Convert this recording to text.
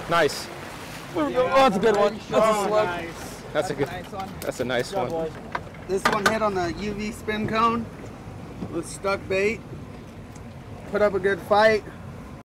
Nice. Oh, that's a good one. That's a slug. Nice. That's a good. That's a nice one. This one hit on the UV spin cone with stuck bait. Put up a good fight.